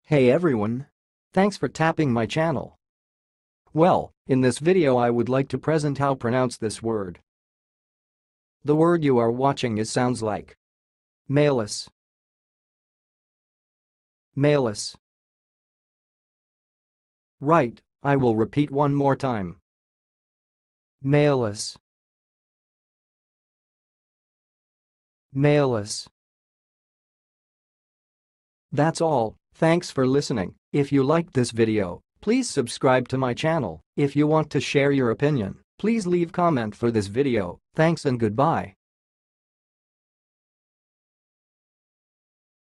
Hey everyone! Thanks for tapping my channel. Well, in this video I would like to present how pronounce this word. The word you are watching sounds like Mailless. Mailless. Right, I will repeat one more time. Mailless. Mailless. That's all, thanks for listening. If you liked this video, please subscribe to my channel. If you want to share your opinion, please leave comment for this video. Thanks and goodbye.